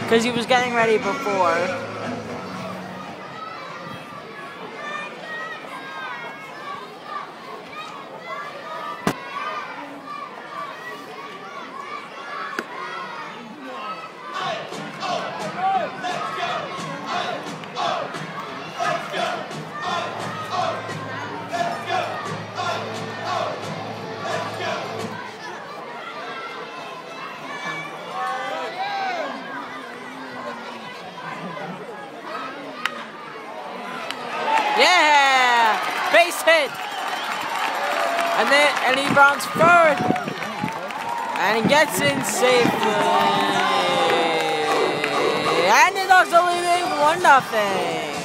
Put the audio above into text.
because he was getting ready before. Yeah! Base hit! And he rounds third! And he gets in safely! And the Dogs are leading 1-0!